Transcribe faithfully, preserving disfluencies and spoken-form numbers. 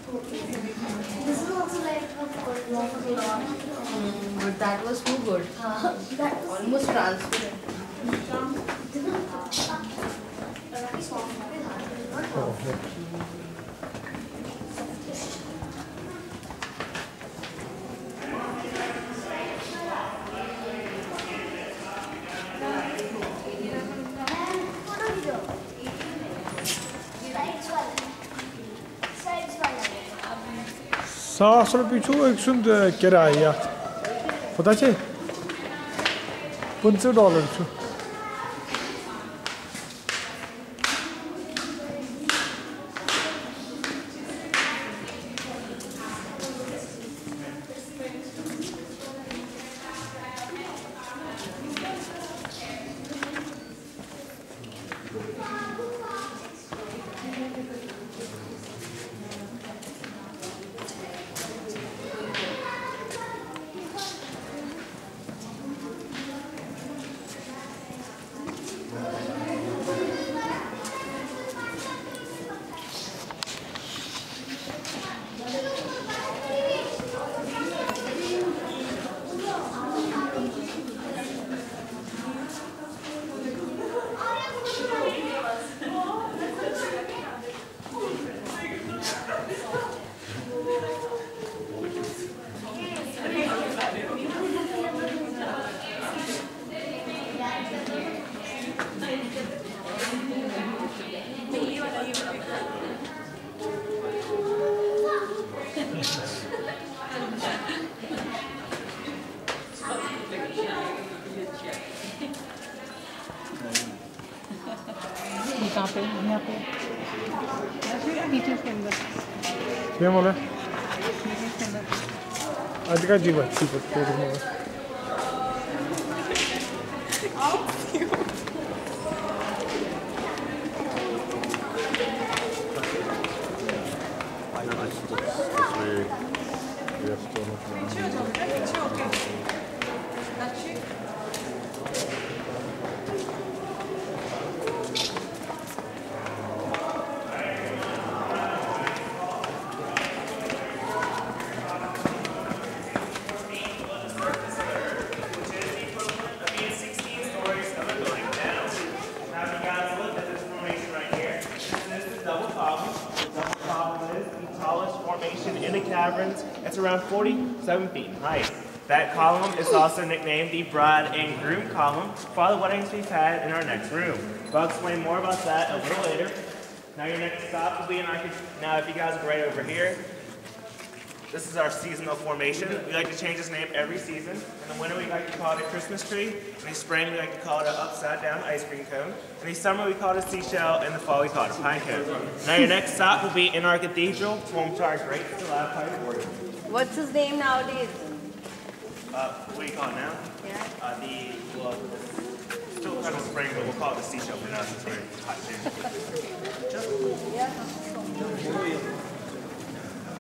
This is also like a long Mm, but that was too good. uh, that was Almost transparent. Sağ sola pichu eksun de kiraya. Pata che? Punchu dollar chu. कहाँ पे यहाँ पे teachers के अंदर क्या बोले? Teachers के अंदर आज का जीवन ठीक है In the caverns, it's around forty-seven feet in height. That column is also nicknamed the bride and groom column for all the weddings we've had in our next room. But I'll explain more about that a little later. Now your next stop will be in our, now if you guys are right over here, this is our seasonal formation. We like to change this name every season. In the winter we like to call it a Christmas tree. In the spring we like to call it an upside down ice cream cone. In the summer we call it a seashell. In the fall we call it a pine cone. Now your next stop will be in our cathedral, home to our great stalactite. What's his name nowadays? Uh, what do you call it now? Yeah. Uh, the, well, it's still kind of spring, but we'll call it the seashell for now since we're hot too. Yeah.